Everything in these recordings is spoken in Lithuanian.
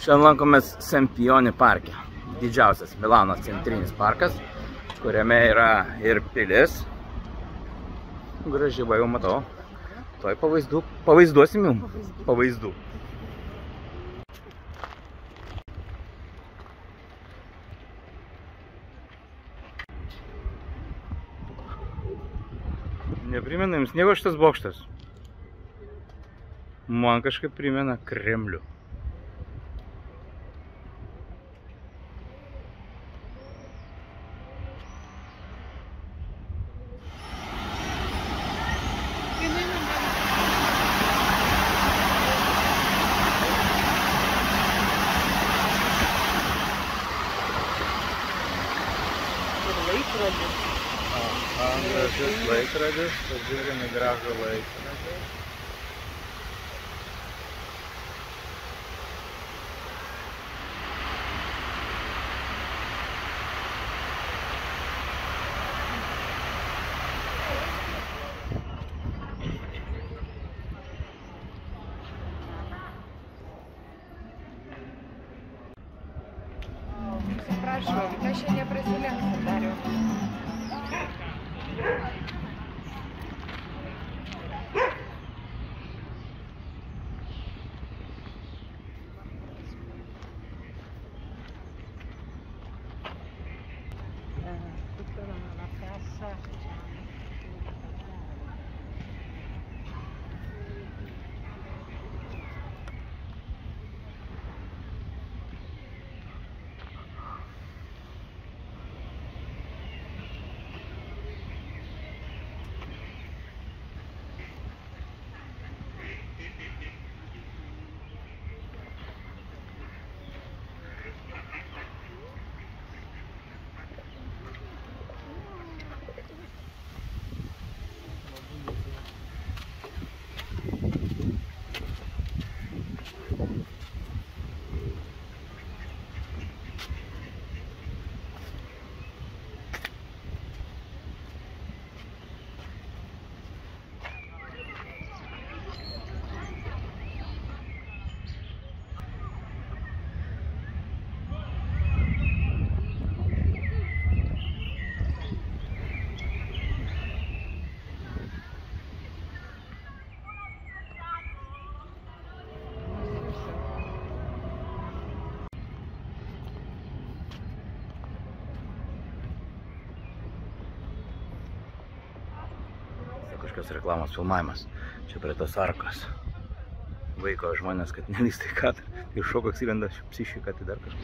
Šiandien lankomės Sempioni parke. Didžiausias Milano centrinis parkas, kuriame yra ir pilis. Graži, va jau matau. Tuoj pavaizduosim jums. Pavaizdų. Neprimena jums nieko šitas bokštas? Man kažkaip primena Kremlių. Gražus laikrodis, pažiūrime gražų laikrodį. Prašau, aš čia neprasilenksiu dar jau. Kažkokios reklamos filmavimas. Čia prie tos arkos. Vaiko žmonės, kad nelįstų į kadrą. Iš šoko atsirenda psichika, tai dar kažkas.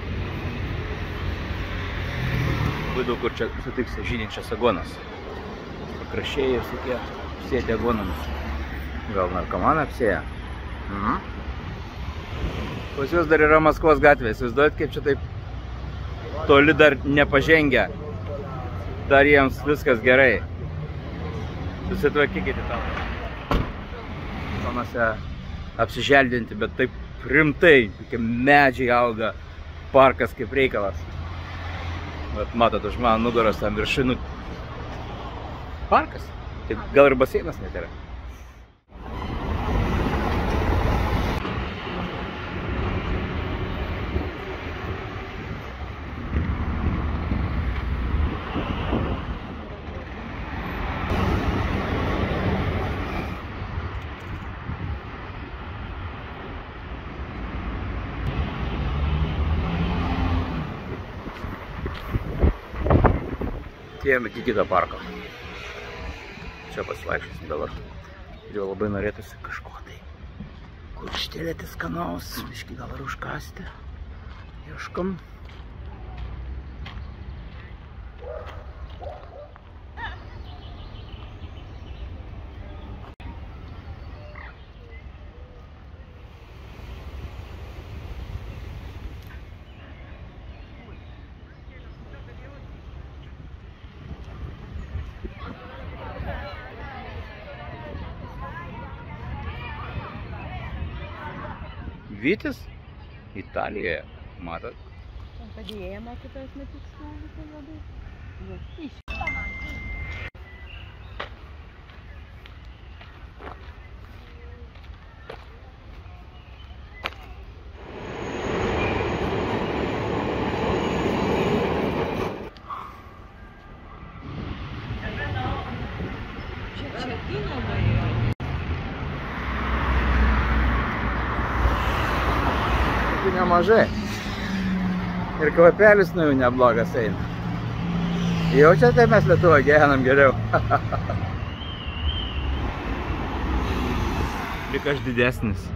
Labai daug kur čia sutiksi žydinčias agonas. Pakrašėjai visokie apsėti agonomis. Gal narkomaną apsėję? Pas juos dar yra Maskvos gatvė. Įsivaizduojat, kaip čia taip toli dar nepažengę. Dar jiems viskas gerai. Susitvarkykite tau. Zonose apsiželdinti, bet taip rimtai, tokie medžiai auga, parkas kaip reikalas. Vat matot, už mano nugaros tam viršinų. Parkas. Tai gal ir baseinas net yra. Atėjome iki kito parko. Čia pasivaikščiosim dabar. Ir jau labai norėtųsi kažko tai kurštelėti skanaus. Biškį gal ir užkasti. Ieškom. Vytis Italijoje, matot? Padėjėja mokytojas matyt stovi, tai labai. Čia įnama yra. Tai nemažai. Ir kvapelis nuo jų neblogas eina. Jaučiate, mes Lietuvoje gyvenam geriau. Tik aš didesnis.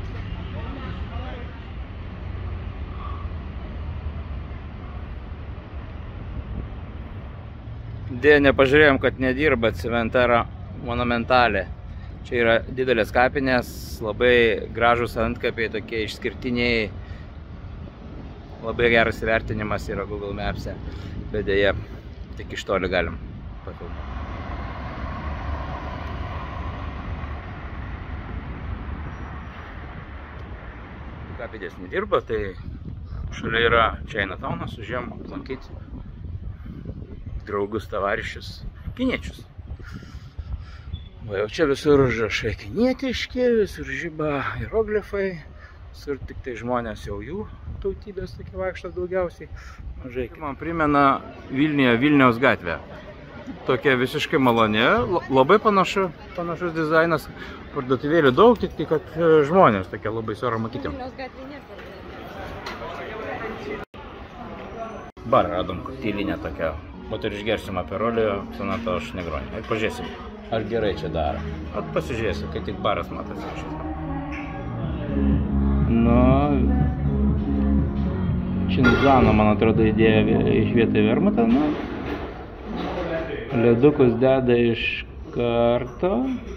Dėja, nepažiūrėjom, kad nedirba Cementera Monumentalė. Čia yra didelės kapinės, labai gražus antkapiai, tokie išskirtiniai. Labai geras įvertinimas yra Google Maps'e, bet dėja, tik iš toli galim pafilmuoti. Kapinės nedirba, tai šalia yra Chinatownas, užėjom aplankyti draugus, tavarišius, kiniečius. Va, jau čia visur užrašai kinietiški, visur žiba hieroglifai, visur tik tai žmonės jau jų tautybės tokie vaikšto daugiausiai. Mažai. Man primena Vilniaus gatvę. Tokia visiškai maloni, labai panašus dizainas, parduotuvėlių daug, tik kad žmonės tokie labai siaura makytėm. Vilniaus gatvė niekur. Barą radom koktylinę tokią. O ir išgersim aperolį, Sonato aš Negroni. Ir pažiūrėsim, ar gerai čia daro. At pasižiūrėsiu, kai tik baras matosi šitą. Nu, Činzano, man atrodo, idėja išvietą vermutą. Nu, ledukus deda iš karto.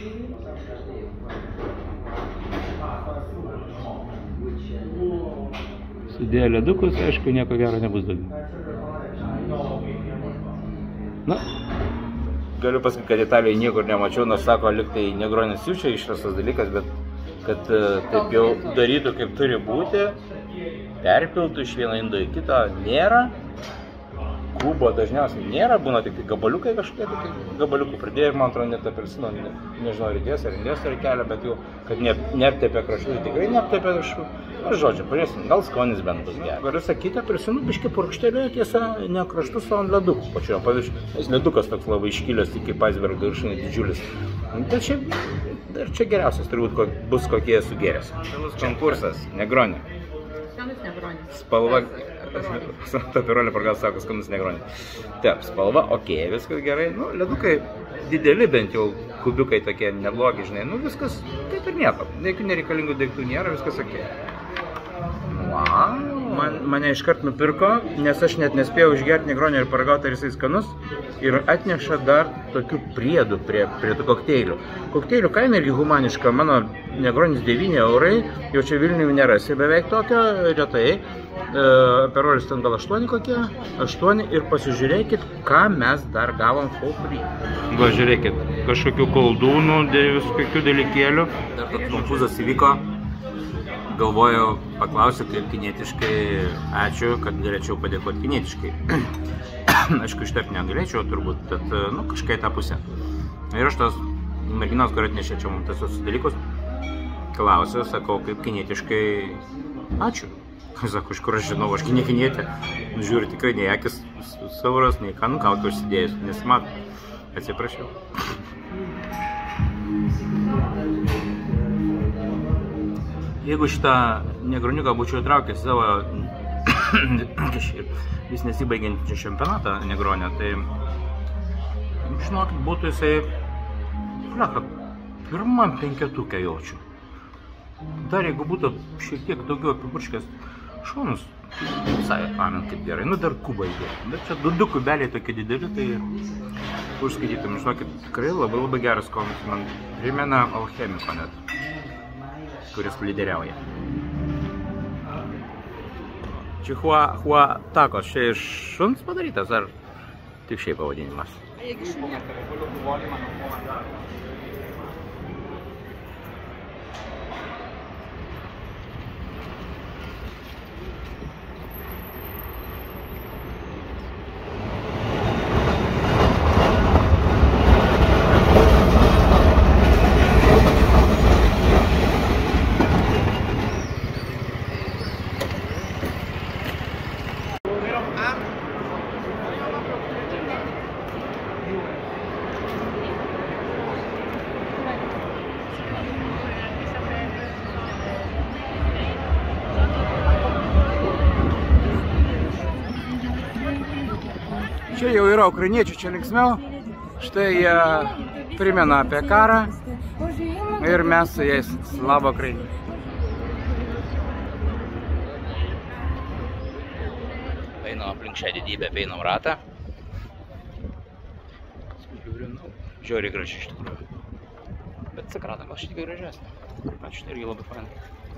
Sudėjo ledukus, aišku, nieko gero nebus daugiau. Na, galiu pasakyti, kad Italijoje niekur nemačiau, nors sako, lyg tai Negronis jų čia išrastas dalykas, bet kad taip jau darytų, kaip turi būti, perpiltų iš vieno indo į kitą, nėra. Kubo dažniausiai nėra, būna tik gabaliukai kažkokie, gabaliukų pridėjo ir man atrodo net apelsino, nežinau, ar įdės ar kelia, bet jau, kad neaptepė kraštų, tai tikrai neaptepė kraštų. Aš žodžiu, pažiūrėsim, gal skonis bent bus geras. Galiu sakyti, apelsinų biškį purkštelėjo, tiesa, ne kraštus, o ant ledukų pačioje paviršiuje. Nes ledukas toks labai iškilęs, iki Paisbergo viršūnė didžiulis. Bet čia geriausias turbūt bus, kokie esu gėręs. Konkursas, Negroni. Skanus Negroni. Spalva, Tapirolė pargal sako, skanus Negroni. Taip, spalva, okei, viskas gerai. Nu, ledukai dideli, bent jau kubiukai tokie neblogi, žinai. Nu, viskas kaip ir nieko. Jokių nereikalingų daiktų nėra, viskas okei. Wow. Mane iškart nupirko, nes aš net nespėjau išgerti Negronio ir paragauti, ar jisai skanus. Ir atneša dar tokių priedų prie tų kokteilių. Kokteilių kaina irgi humaniška, mano Negronis 9 eurai, jau čia Vilniuje nerasi beveik tokio, retai. Aperolis ten gal 8 kokie, 8 ir pasižiūrėkit, ką mes dar gavom for free. Va, žiūrėkit, kažkokių koldūnų, visokių dalykėlių. Dar toks konfuzas įvyko. Galvojau, paklausiu kaip kinietiškai, ačiū, kad galėčiau padėkoti kinietiškai. Aišku, ištarti negalėčiau turbūt, bet nu, kažkai tą pusę. Ir aš tos merginos, kur atnešė čia mums visus dalykus, klausiu, sakau, kaip kinietiškai ačiū. Sakau, iš kur aš žinau, aš ne kinietė. Žiūriu, tikrai nei akis sauras, nei ką, nu kaukę užsidėjus, nesimato. Atsiprašiau. Jeigu šitą Negroniuką būčiau traukęs savo vis nesibaigiantį čempionatą Negronio, tai žinokit, būtų jisai fleka, pirmam penketukę jaučiu. Dar jeigu būtų šiek tiek daugiau apipurškęs šonus, visai amen kaip gerai, nu dar kubą įdėtų. Bet čia du kubeliai tokie dideli, tai užskaitytum, žinokit, tikrai labai geras skonis, man primena Alchemiko net, kuris lyderiauja. Čihuahua takos, čia iš šuns padarytas, ar tik šiaip pavadinimas? Čia jau yra ukrainiečių, čia linksmiau. Štai jie primena apie karą ir mes su jais. Slava Ukrainai. Einam aplink šią didybę, einam ratą. Žiauriai gražiai iš tikrųjų. Bet Sakrata gal šiek tiek gražesnė. Ačiū, tai irgi labai fainai.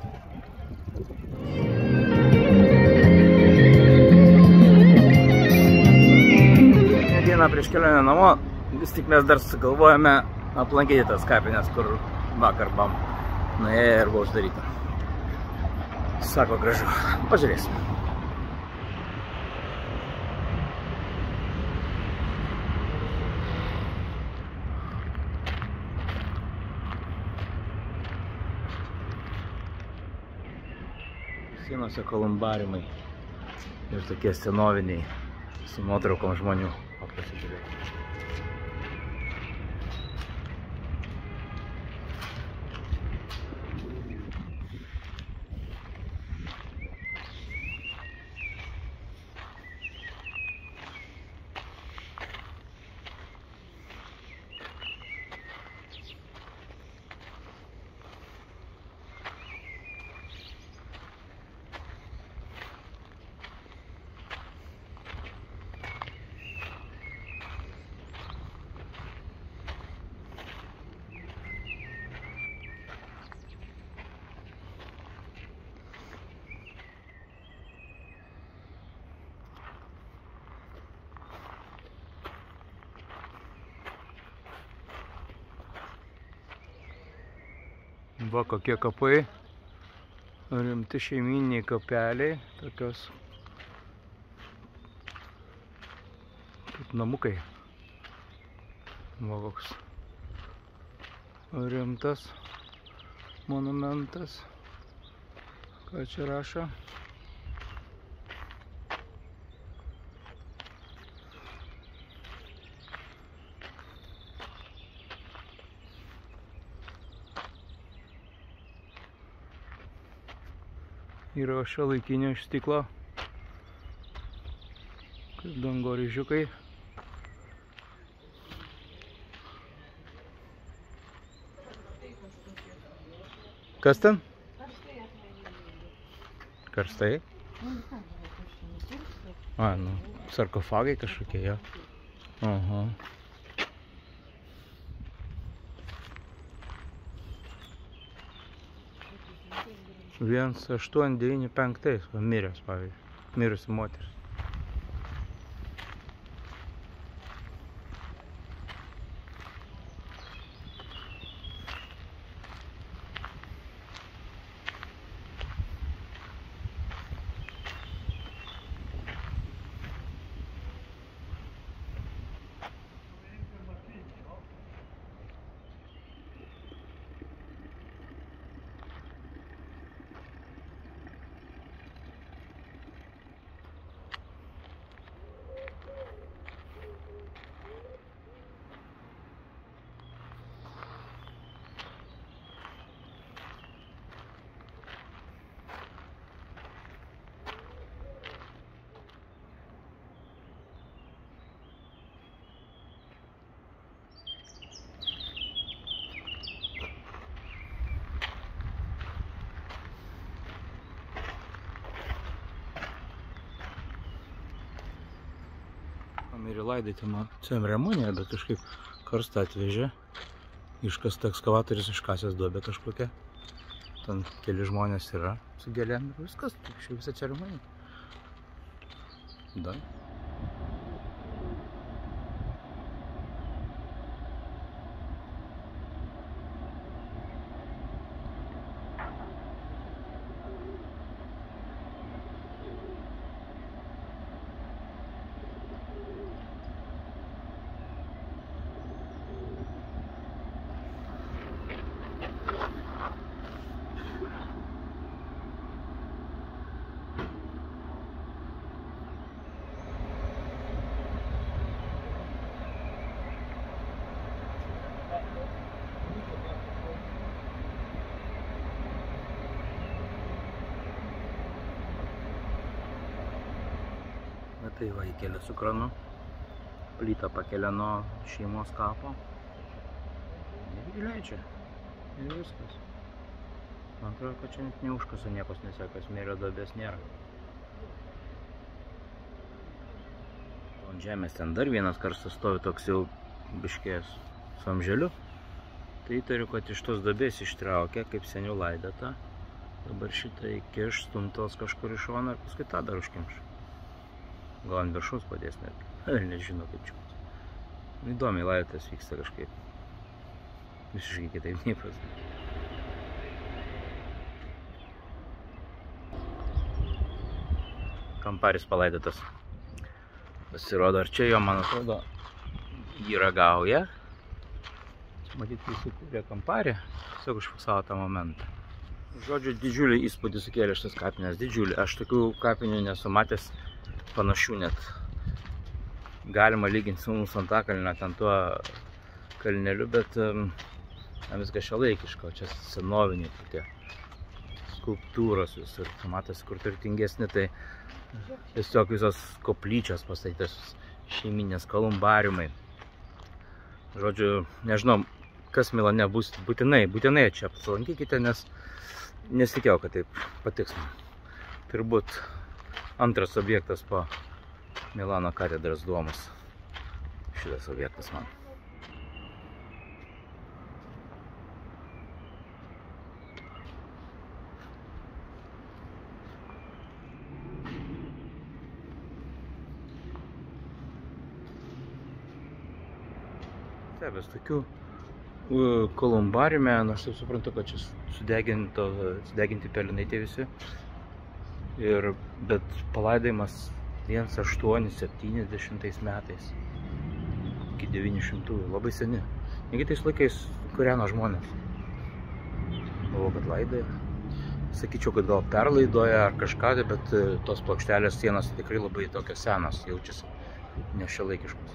Dieną prieš kelionę namo, vis tik mes dar sugalvojame aplankyti tas kapines, kur vakar buvom nuėję ir buvo uždaryta. Sako gražu. Pažiūrėsim. Sienose kolumbariumai ir tokie senoviniai su nuotraukom žmonių. Pasižiūrėti. Va kokie kapai, rimti šeimyniniai kapeliai, tokios kaip namukai. Va koks rimtas monumentas, ką čia rašo. Yra šiuolaikinio iš stiklo, kaip dangoraižiukai. Kas ten? Karstai? A, nu, sarkofagai kažkokie, jo. Aha. 1895 miręs, pavyzdžiui, mirusi moteris. Mirė laidyti ceremonija, bet kažkaip karstą atvežė. Iškasta ekskavatorius iškasęs duobę kažkokią. Ten keli žmonės yra su gėlėm ir viskas. Šiaip visa ceremonija. Da. Tai va, įkėlė su kranu. plytą pakelia nuo šeimos kapo. Ir įleidžia. Ir viskas. Man atrodo, kad čia net neužkasa niekos nesekas, smėlio duobės nėra. Ant žemės ten dar vienas karstas stovi toks jau biškės su amželiu. Tai įtariu, kad iš tos duobės ištraukė, kaip seniau laidata. Dabar šitą įkiš, stumtos kažkur iš šono ir paskui tą dar užkimš. Gal ant viršaus padės net. Nežinau kaip čia. Įdomiai laidotas vyksta kažkaip. Visiškai kitaip neįprastai. Kamparis palaidotas. Pasirodo, ar čia jo, man atrodo, jį ragauja. Čia matyti, jis įkūrė kamparį. Tiesiog užfiksavo tą momentą. Žodžiu, didžiulį įspūdį sukėlė šitas kapinės. Didžiulį. Aš tokių kapinių nesu matęs, panašių net. Galima lyginti su mūsų Antakalnio ten tuo kalneliu, bet viskas šiuolaikiška. Čia senoviniai tokie skulptūros visur. Matosi, kur turtingesni, tai tiesiog visos koplyčios pastatytos, šeiminės kolumbariumai. Žodžiu, nežinau, kas Milane bus, būtinai čia apsilankykite, nes nesitikėjau, kad taip patiks man. Turbūt antras objektas po Milano katedros Duomas. Šitas objektas man. Stebės, tokių kolumbariume, aš taip suprantu, kad čia sudeginti pelenai tie visi. Bet palaidojimas 1870 metais. Iki 900, labai seni. Negi tais laikais kūreno žmonės. Galvoju, kad laidoja. Sakyčiau, kad gal perlaidoja ar kažką, bet tos plokštelės sienos tikrai labai tokios senos, jaučiasi nešiuolaikiškos.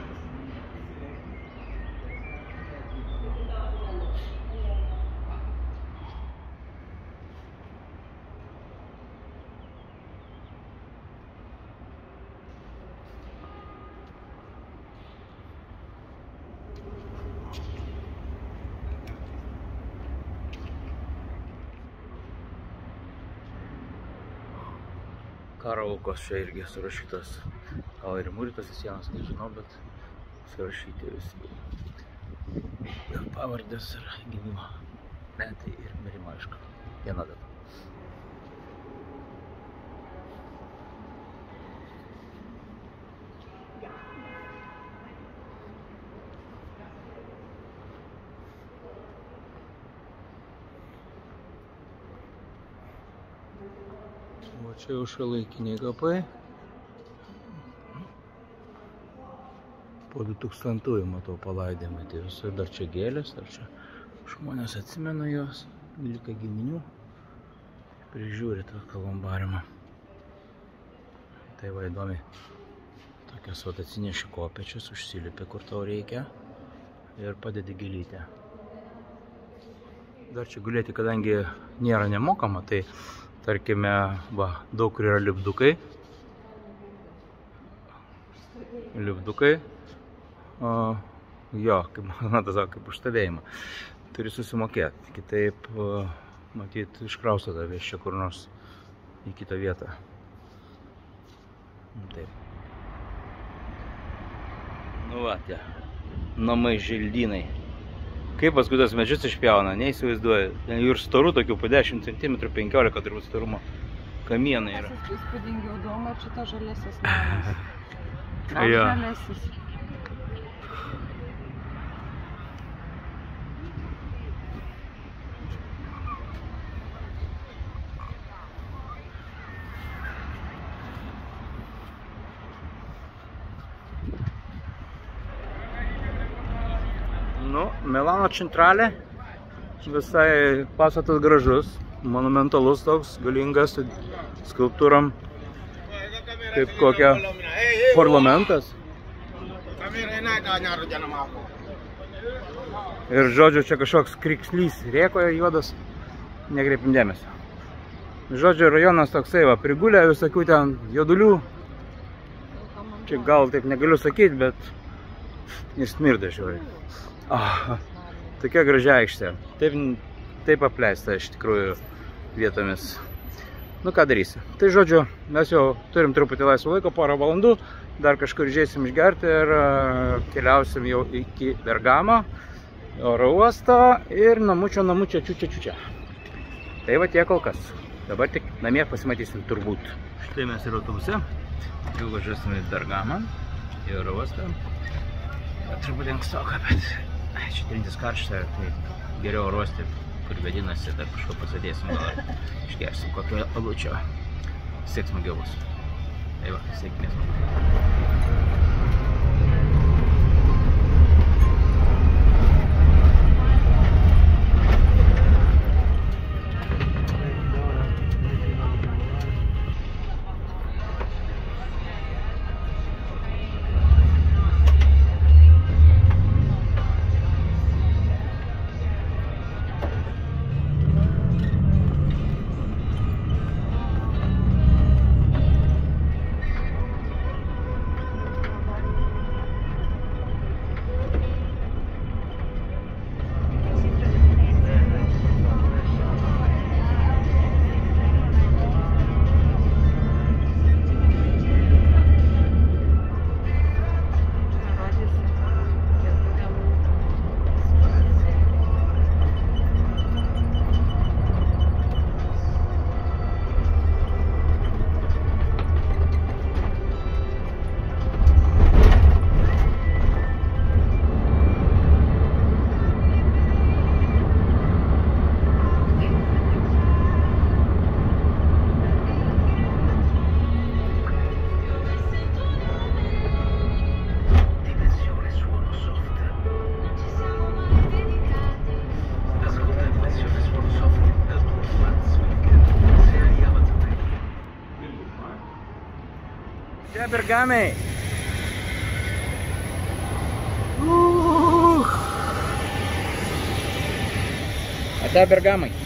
Karo aukos čia irgi surašytos, gal ir mūrytos į sienas, nežinau, bet surašyti visi. Ir pavardės ir gimimo metai ir mirimo, aišku, viena data. O čia jau šiuolaikiniai kapai. Po 2000-ųjų matau palaidojimai, tai visur dar čia gėlės, dar čia žmonės atsimena juos, 12 giminių, prižiūri tą kolumbariumą. Tai va įdomi, tokias vat atsineši kopėčius, užsilipi kur tau reikia ir padedi gėlytę. Dar čia gulėti, kadangi nėra nemokama, tai tarkime, va, daug kur yra lipdukai. Jo, kaip kaip už stovėjimą. Turi susimokėti, kitaip, matyt, iškrausto tavęs čia kur nors į kitą vietą. Taip. Nu va, tie namai želdynai. Kaip paskui tas medžius išpjauna, neįsivaizduoju. Ten jų ir storų tokių po 10 cm, 15 turbūt storumo kamienai yra. Įspūdingiau doma, čia ta žalėsis namas. Jo. Žalėsis. Nu, Milano centralė, visai pastatas gražus, monumentalus toks, galingas, skulptūram, kaip kokia parlamentas. Ir žodžiu, čia kažkoks krikslys rėkoja juodas, nekreipim dėmesio. Žodžiu, rajonas toksai, va, prigulė visokių ten juodulių. Čia gal taip negaliu sakyti, bet ir smirda žiūri. Tokia gražia aikštė. Taip apleista iš tikrųjų vietomis. Nu ką darysi. Tai žodžiu, mes jau turim truputį laisvo laiko, porą valandų. Dar kažkur išeisim išgerti ir keliausim jau iki Bergamo oro uosto ir namučio čiučia. Tai va tiek kol kas. Dabar tik namie pasimatysim turbūt. Štai mes ir autobuse. Jau važiuosime į Bergamą, į oro uostą. Truputį ankstoka, bet čia trintis karštą, tai geriau oro uoste, kur vadinasi, dar kažko pasadėsim, gal išgersim kokio alučio. Siek smagiau bus. Tai va, sėkmės. Čia Bergamai. Ate Bergamai.